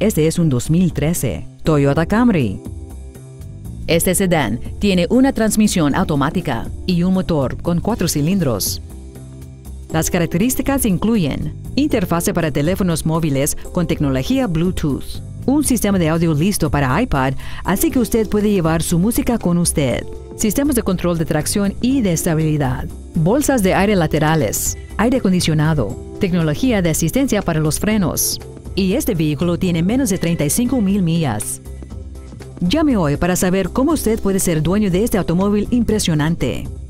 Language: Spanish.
Este es un 2013 Toyota Camry. Este sedán tiene una transmisión automática y un motor con 4 cilindros. Las características incluyen interfase para teléfonos móviles con tecnología Bluetooth, un sistema de audio listo para iPad, así que usted puede llevar su música con usted, sistemas de control de tracción y de estabilidad, bolsas de aire laterales, aire acondicionado, tecnología de asistencia para los frenos. Y este vehículo tiene menos de 35,000 millas. Llame hoy para saber cómo usted puede ser dueño de este automóvil impresionante.